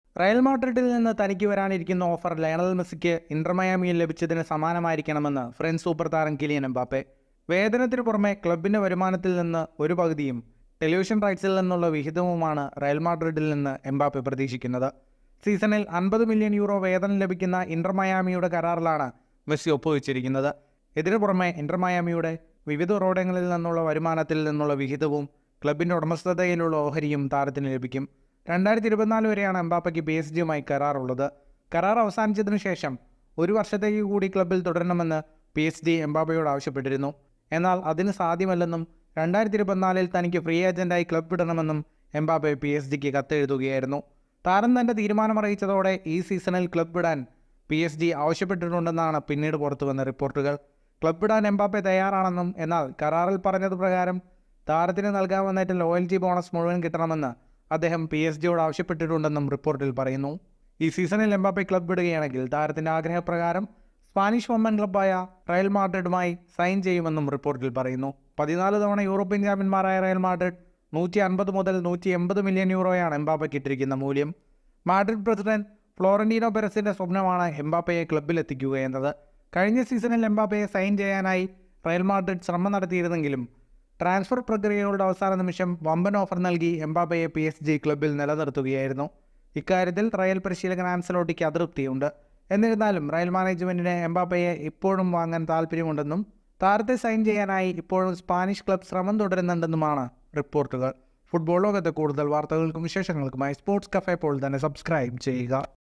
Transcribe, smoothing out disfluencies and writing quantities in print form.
Real മാഡ്രിഡിൽ നിന്ന് തനിക്ക് വരാനിരിക്കുന്ന ഓഫർ ലയണൽ മെസ്സിക്ക് ഇന്റർ മയാമിയിൽ ലഭിച്ചതിന് സമാനമായിരിക്കണമെന്ന് ഫ്രഞ്ച് സൂപ്പർ താരം കിലിയൻ എംബാപ്പെ. വേതനത്തിനു പുറമെ ക്ലബിന്റെ വരുമാനത്തിൽ നിന്ന് ഒരു പകുതിയും ടെലിവിഷൻ റൈറ്റ്സിൽ നിന്നുള്ള വിഹിതവുമാണ് റയൽ മാഡ്രിഡിൽ നിന്ന് എംബാപ്പെ പ്രതീക്ഷിക്കുന്നത്. സീസണിൽ 50 മില്യൺ യൂറോ വേതനം ലഭിക്കുന്ന ഇന്റർ മയാമിയുടെ കരാറിലാണ് മെസ്സി ഒപ്പുവെച്ചിരിക്കുന്നത്. ഇതിനു പുറമെ ഇന്റർ മയാമിയുടെ വിവിധ ഉറവിടങ്ങളിൽ നിന്നുള്ള വരുമാനത്തിൽ നിന്നുള്ള വിഹിതവും ക്ലബിന്റെ ഉടമസ്ഥതയിലുള്ള ഓഹരിയും താരത്തിന് ലഭിക്കും. 2024 വരെയാണ് എംബാപ്പയ്ക്ക് PSG-യുമായി കരാറുള്ളത്. കരാർ അവസാനിച്ചതിനു ശേഷം ഒരു വർഷത്തേക്ക് കൂടി ക്ലബിൽ തുടരണമെന്ന് PSG എംബാപ്പയോട് ആവശ്യപ്പെട്ടിരുന്നു. എന്നാൽ അതിന് സാധ്യമല്ലെന്നും 2024 തനിക്ക് ഫ്രീ ഏജന്റായി ക്ലബ് വിടണമെന്നും എംബാപ്പെ PSG-ക്ക് കത്തെഴുതുകയായിരുന്നു. താരം തന്റെ തീരുമാനമറിയിച്ചതോടെ ഈ സീസണിൽ ക്ലബ് വിടാൻ PSG ആവശ്യപ്പെട്ടിട്ടുണ്ടെന്നാണ് പിന്നീട് പുറത്തുവന്ന റിപ്പോർട്ടുകൾ. ക്ലബ് വിടാൻ എംബാപ്പെ തയ്യാറാണെന്നും എന്നാൽ കരാറിൽ പറഞ്ഞത് പ്രകാരം താരത്തിന് നൽകാമെന്നേറ്റ ലോയൽറ്റി ബോണസ് മുഴുവൻ കിട്ടണമെന്ന് അദ്ദേഹം PSG-യോട് ആവശ്യപ്പെട്ടിട്ടുണ്ടെന്നും റിപ്പോർട്ടിൽ പറയുന്നു. ഈ സീസണിൽ എംബാപ്പെ ക്ലബ് വിടുകയാണെങ്കിൽ താരത്തിന്റെ ആഗ്രഹപ്രകാരം സ്പാനിഷ് വമ്പൻ ക്ലബ്ബായ റയൽ മാഡ്രിഡുമായി സൈൻ ചെയ്യുമെന്നും റിപ്പോർട്ടിൽ പറയുന്നു. 14 തവണ യൂറോപ്യൻ ചാമ്പ്യന്മാരായ റയൽ മാഡ്രിഡ് 150 മുതൽ 180 മില്യൺ യൂറോയാണ് എംബാപ്പയ്ക്ക് ഇട്ടിരിക്കുന്ന മൂല്യം. മാഡ്രിഡ് പ്രസിഡന്റ് ഫ്ലോറന്റീനോ പെരസിന്റെ സ്വപ്നമാണ് എംബാപ്പയെ ക്ലബ്ബിലെത്തിക്കുക എന്നത്. കഴിഞ്ഞ സീസണിൽ എംബാപ്പയെ സൈൻ ചെയ്യാനായി റയൽ മാഡ്രിഡ് ശ്രമം നടത്തിയിരുന്നെങ്കിലും ട്രാൻസ്ഫർ പ്രക്രിയകളുടെ അവസാന നിമിഷം വമ്പൻ ഓഫർ നൽകി എംബാപ്പയെ PSG ക്ലബ്ബിൽ നിലനിർത്തുകയായിരുന്നു. ഇക്കാര്യത്തിൽ റയൽ പരിശീലകൻ ആൻസലോട്ടിക്ക് അതൃപ്തിയുണ്ട്. എന്നിരുന്നാലും റയൽ മാനേജ്മെന്റിന് എംബാപ്പയെ ഇപ്പോഴും വാങ്ങാൻ താല്പര്യമുണ്ടെന്നും താരത്തെ സൈൻ ചെയ്യാനായി ഇപ്പോഴും സ്പാനിഷ് ക്ലബ് ശ്രമം തുടരുന്നുണ്ടെന്നുമാണ് റിപ്പോർട്ടുകൾ. ഫുട്ബോൾ ലോകത്തെ കൂടുതൽ വാർത്തകൾക്കും വിശേഷങ്ങൾക്കുമായി സ്പോർട്സ് കഫേ ഇപ്പോൾ തന്നെ സബ്സ്ക്രൈബ് ചെയ്യുക.